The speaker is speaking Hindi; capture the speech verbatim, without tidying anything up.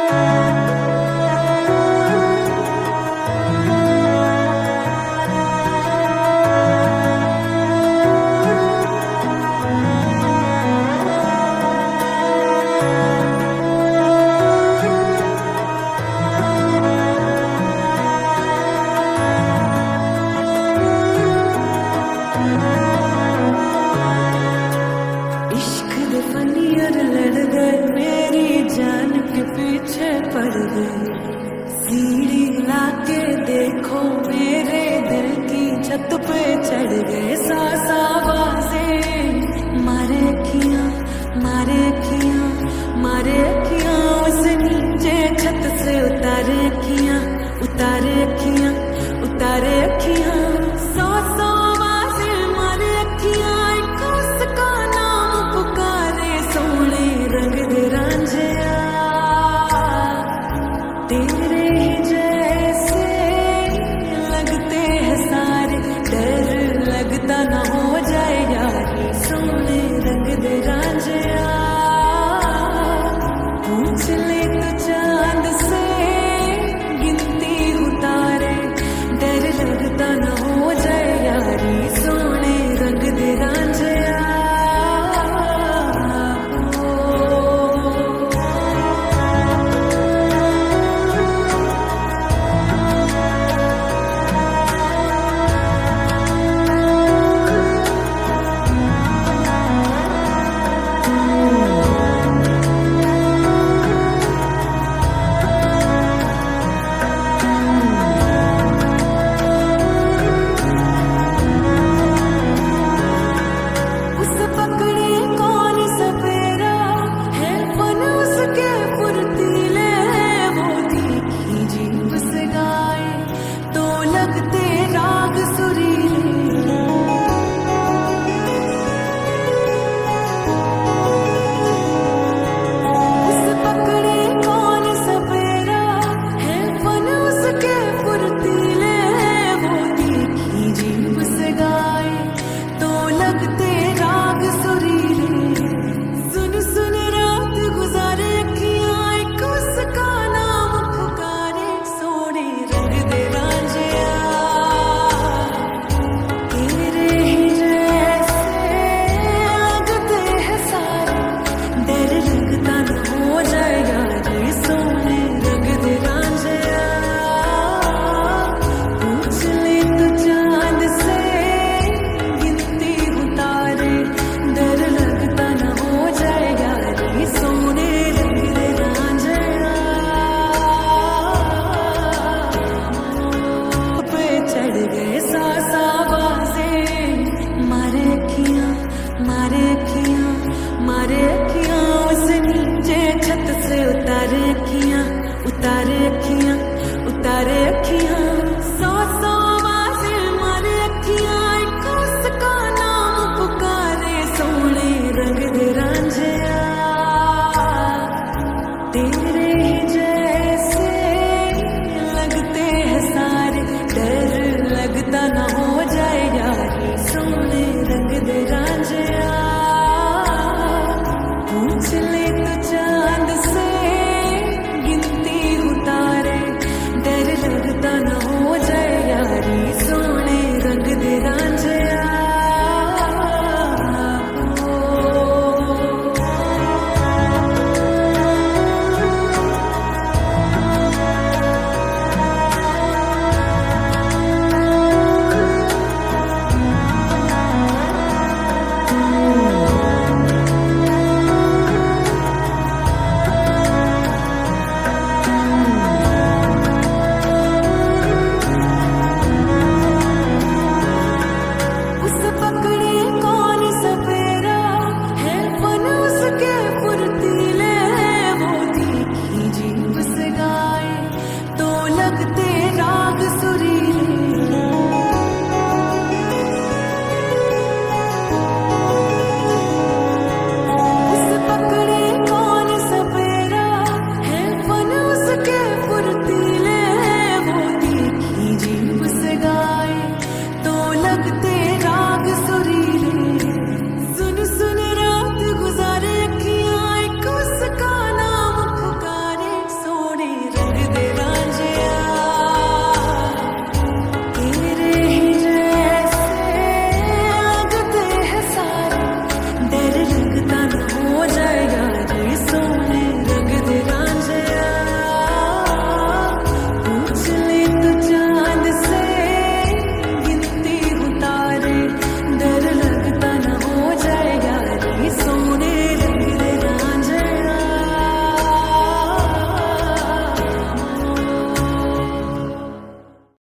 सीढ़ी लाके देखो मेरे दिल की छत पे चढ़ गए सासा बाजे। मारे अखियां मारे अखियां मारे अखियां उस नीचे छत से उतारे अखियां उतारे अखियां उतारे अखियां सौ सौ बाजे मारे अखियां एक उसका नाम पुकारे सोने रंग दे रांझिया तेरे ही जैसे लगते हैं सारे डर लगता ना हो जाए यारी सोने रंग दे रांझिया पूछ ले तो चांद से गिनती उतारे डर लगता ना हो जाए यारी सोने रंग दे रांझिया। मारे अखियां मारे अखियां उस नीचे छत से उतारे अखियां उतारे अखियां उतारे अखियां सौ सौ बाजे मारे अखियां एक उसका नाम पुकारे सोने रंग दे रांझिया तेरे